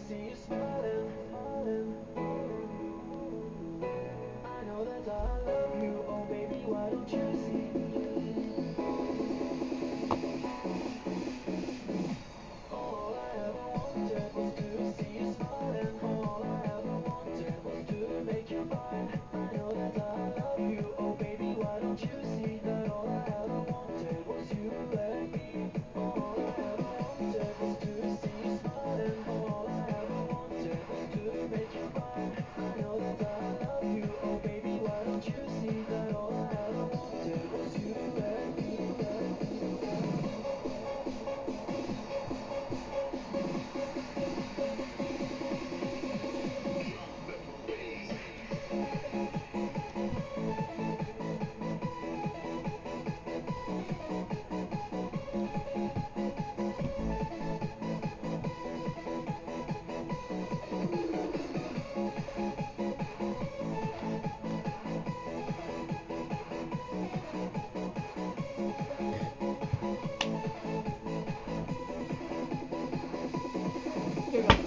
see you smiling, smiling. I know that I love you, oh baby, why don't you see? All I ever wanted was to see you smiling. All I ever wanted was to make you mine. I know that I love you, oh baby, why don't you see that all I ever wanted was you and me. All I ever wanted was to see you smiling. All I ever wanted was to make you mine. I know that I love you, oh baby, why don't you see that all I ever wanted was you and me. Here we go.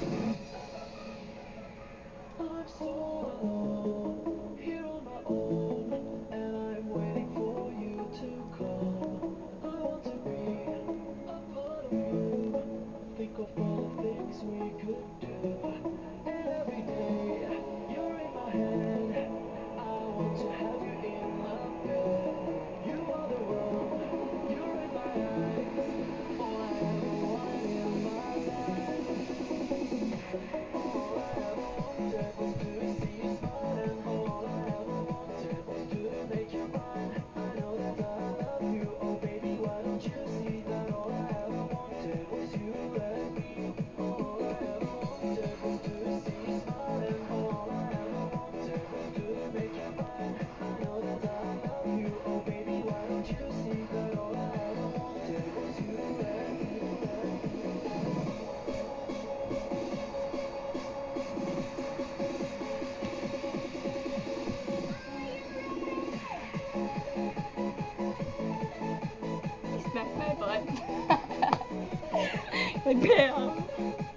I'm so alone, here on my own, and I'm waiting for you to come. I want to be a part of you. Think of all the things we could do, and every day you're in my head. I want to have you in my bed. You are the one, you're in my eyes. All I ever wanted in my life. All I ever wanted was to see you smiling. All I ever wanted was to make you mine. I know that I love you, oh baby, why don't you see that all I ever wanted was you and me. All I ever wanted was to see you smiling. All I ever wanted was to make you mine. I know that I love you, oh baby, why don't you see that all I ever wanted was you and me. He smacked my butt. Like, bam.